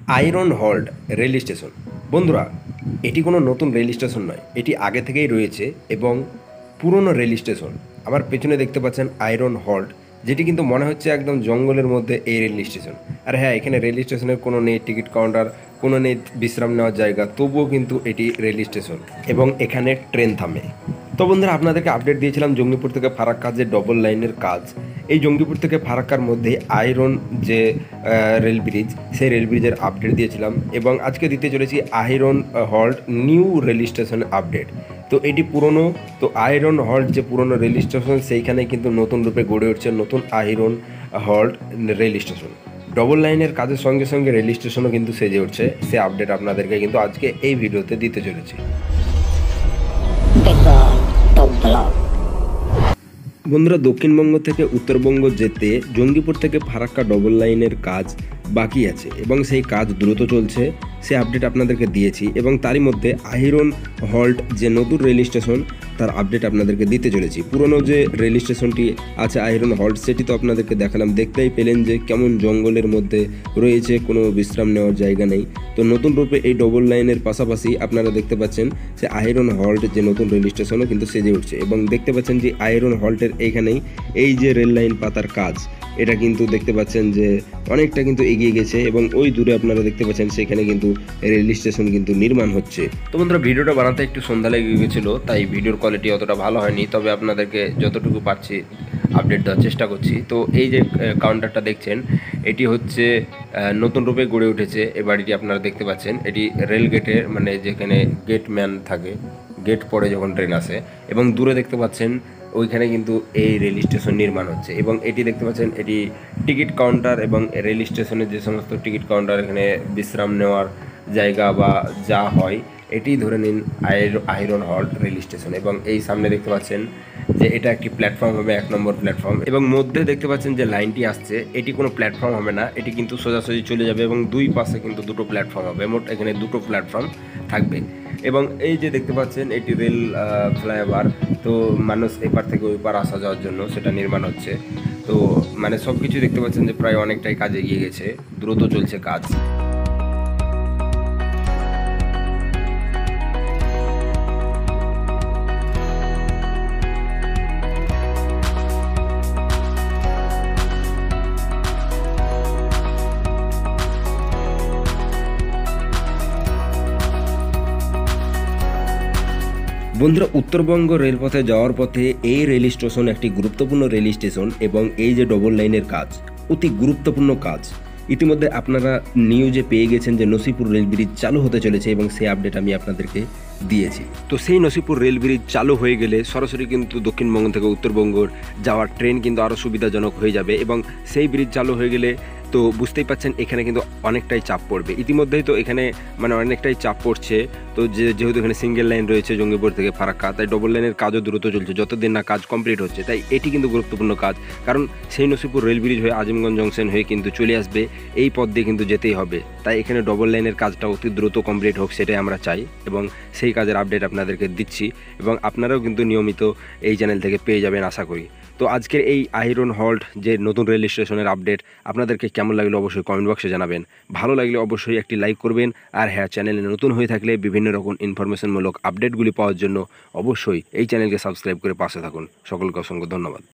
Iron halt rail station. বন্ধুরা, এটি কোনো নতুন রেল স্টেশন নয়, এটি আগে থেকেই রয়েছে এবং পুরনো রেল স্টেশন। আমার পেছনে দেখতে পাচ্ছেন আয়রন হল্ট, যেটি কিন্তু মনে হচ্ছে একদম জঙ্গলের মধ্যে এই রেল স্টেশন। আর হ্যাঁ, এখানে রেল স্টেশনের কোনো নেই টিকিট কাউন্টার, কোনো নেই বিশ্রাম নেওয়ার জায়গা, তবুও কিন্তু এটি রেল স্টেশন এবং এখানে ট্রেন থামে। তো বন্ধুরা, আপনাদেরকে আপডেট দিয়েছিলাম জঙ্গিপুর থেকে ফারাক্কা যে ডবল লাইনের কাজ। এই জঙ্গিপুর থেকে ফারাক্কার মধ্যে আয়রন যে রেল ব্রিজ, সেই রেল ব্রিজের আপডেট দিয়েছিলাম এবং আজকে দিতে চলেছি iron halt new rail station update. তো এটি পুরনো, তো আয়রন হল্ট যে পুরনো রেল স্টেশন, সেইখানে কিন্তু নতুন রূপে গড়ে উঠছে নতুন iron halt rail station. Double লাইনের কাজের সঙ্গে সঙ্গে রেল স্টেশনও কিন্তু সেজে উঠছে, সে আপডেট আপনাদেরকে কিন্তু আজকে এই ভিডিওতে দিতে চলেছি। বন্ধুরা, দক্ষিণবঙ্গ থেকে উত্তরবঙ্গ যেতে জঙ্গিপুর থেকে ফারাক্কা ডবল লাইনের কাজ বাকি আছে এবং সেই কাজ দ্রুত চলছে, সে আপডেট আপনাদেরকে দিয়েছি এবং তারই মধ্যে আয়রন হল্ট যে নতুন রেল স্টেশন, তার আপডেট আপনাদেরকে দিতে চলেছি। পুরনো যে রেল স্টেশনটি আছে আয়রন হল্ট, সেটি তো আপনাদেরকে দেখালাম, দেখতেই পেলেন যে কেমন জঙ্গলের মধ্যে রয়েছে, কোনো বিশ্রাম নেওয়ার জায়গা নেই। তো নতুন রূপে এই ডবল লাইনের পাশাপাশি আপনারা দেখতে পাচ্ছেন যে আয়রন হল্ট যে নতুন রেল স্টেশনও কিন্তু সেজে উঠছে এবং দেখতে পাচ্ছেন যে আয়রন হল্টের এইখানেই এই যে রেল লাইন পাতার কাজ, এটা কিন্তু দেখতে পাচ্ছেন যে অনেকটা কিন্তু এগিয়ে গেছে এবং ওই দূরে আপনারা দেখতে পাচ্ছেন সেখানে কিন্তু রেল স্টেশন কিন্তু নির্মাণ হচ্ছে। তো বন্ধুরা, ভিডিওটা বানাতে একটু সন্ধ্যা লেগে গেছিলো, তাই ভিডিওর কোয়ালিটি অতটা ভালো হয়নি, তবে আপনাদেরকে যতটুকু পারছি আপডেট দেওয়ার চেষ্টা করছি। তো এই যে কাউন্টারটা দেখছেন, এটি হচ্ছে নতুন রূপে গড়ে উঠেছে এই বাড়িটি। আপনারা দেখতে পাচ্ছেন এটি রেল গেটের, মানে যেখানে গেটম্যান থাকে, গেট পরে যখন ট্রেন আসে, এবং দূরে দেখতে পাচ্ছেন ওইখানে কিন্তু এই রেল স্টেশন নির্মাণ হচ্ছে এবং এটি দেখতে পাচ্ছেন এটি টিকিট কাউন্টার এবং রেল স্টেশনের যে সমস্ত টিকিট কাউন্টার, এখানে বিশ্রাম নেওয়ার জায়গা বা যা হয়, এটি ধরে নিন আয়রন হল্ট রেল স্টেশন। এবং এই সামনে দেখতে পাচ্ছেন যে এটা একটি প্ল্যাটফর্ম হবে, 1 নম্বর প্ল্যাটফর্ম, এবং মধ্যে দেখতে পাচ্ছেন যে লাইনটি আসছে, এটি কোনো প্ল্যাটফর্ম হবে না, এটি কিন্তু সোজাসুজি চলে যাবে এবং দুই পাশে কিন্তু দুটো প্ল্যাটফর্ম হবে, মোট এখানে দুটো প্ল্যাটফর্ম থাকবে। এবং এই যে দেখতে পাচ্ছেন এটি রেল ফ্লাইওভার, তো মানুষ এপার থেকে ওই পার আসা যাওয়ার জন্য সেটা নির্মাণ হচ্ছে। তো মানে সব কিছু দেখতে পাচ্ছেন যে প্রায় অনেকটাই কাজ এগিয়ে গেছে, দ্রুত চলছে কাজ। বন্ধুরা, উত্তরবঙ্গ রেলপথে যাওয়ার পথে এই রেল স্টেশন একটি গুরুত্বপূর্ণ রেল স্টেশন এবং এই যে ডবল লাইনের কাজ, অতি গুরুত্বপূর্ণ কাজ। ইতিমধ্যে আপনারা নিউজে পেয়ে গেছেন যে নসিপুর রেল ব্রিজ চালু হতে চলেছে এবং সেই আপডেট আমি আপনাদেরকে দিয়েছি। তো সেই নসিপুর রেল ব্রিজ চালু হয়ে গেলে সরাসরি কিন্তু দক্ষিণবঙ্গ থেকে উত্তরবঙ্গর যাওয়ার ট্রেন কিন্তু আরও সুবিধাজনক হয়ে যাবে এবং সেই ব্রিজ চালু হয়ে গেলে তো বুঝতেই পাচ্ছেন এখানে কিন্তু অনেকটাই চাপ পড়বে। ইতিমধ্যেই তো এখানে মানে অনেকটাই চাপ পড়ছে। তো যেহেতু এখানে সিঙ্গেল লাইন রয়েছে জঙ্গিপুর থেকে ফারাক্কা, তাই ডবল লাইনের কাজও দ্রুত চলছে, যতদিন না কাজ কমপ্লিট হচ্ছে। তাই এটি কিন্তু গুরুত্বপূর্ণ কাজ, কারণ সেই নসিপুর রেল ব্রিজ হয়ে আজিমগঞ্জ জংশন হয়ে কিন্তু চলে আসবে, এই পথ দিয়ে কিন্তু যেতেই হবে। তাই এখানে ডবল লাইনের কাজটা অতি দ্রুত কমপ্লিট হোক, সেটাই আমরা চাই এবং সেই কাজের আপডেট আপনাদেরকে দিচ্ছি এবং আপনারাও কিন্তু নিয়মিত এই চ্যানেল থেকে পেয়ে যাবেন আশা করি। তো আজকের এই আয়রন হল্ট যে নতুন রেল স্টেশনের আপডেট আপনাদেরকে কেমন লাগলো অবশ্যই কমেন্ট বক্সে জানাবেন। ভালো লাগলে অবশ্যই একটি লাইক করবেন, আর হ্যাঁ, চ্যানেলে নতুন হয়ে থাকলে বিভিন্ন রকম ইনফরমেশনমূলক আপডেটগুলি পাওয়ার জন্য অবশ্যই এই চ্যানেলকে সাবস্ক্রাইব করে পাশে থাকুন। সকলকে অসংখ্য ধন্যবাদ।